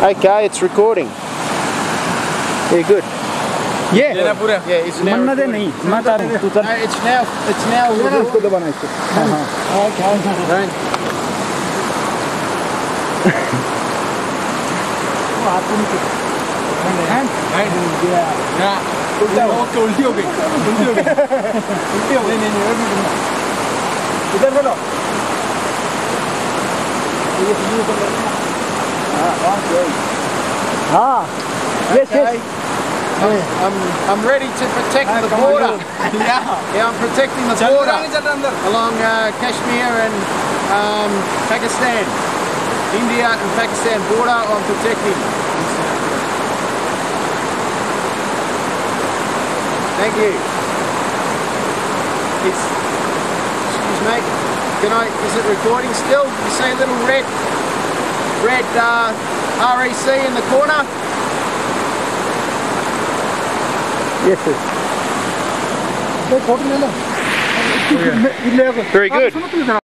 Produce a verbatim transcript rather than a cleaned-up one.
Okay, it's recording. Yeah, good. Yeah. Yeah, it's now recording. नहीं No, it's now, it's now recording. Okay. Right. Hand? Hand? Yeah. Yeah. उल्टा okay उल्टी हो गई उल्टी हो गई उल्टी हो गई नहीं नहीं इधर बोलो हाँ yes yes I'm, I'm, I'm ready to protect the border. yeah yeah I'm protecting the border along uh, Kashmir and um, Pakistan, India and Pakistan border. I'm protecting. Thank you. It's, excuse me, can I, is it recording still? You see a little red, red uh, R E C in the corner? yes yes Very good.